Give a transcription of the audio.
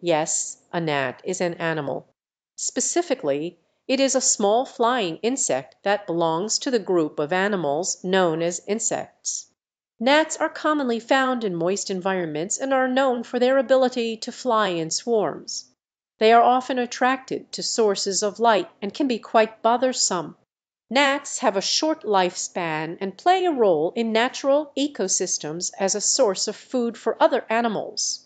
Yes, a gnat is an animal. Specifically, it is a small flying insect that belongs to the group of animals known as insects. Gnats are commonly found in moist environments and are known for their ability to fly in swarms. They are often attracted to sources of light and can be quite bothersome. Gnats have a short lifespan and play a role in natural ecosystems as a source of food for other animals.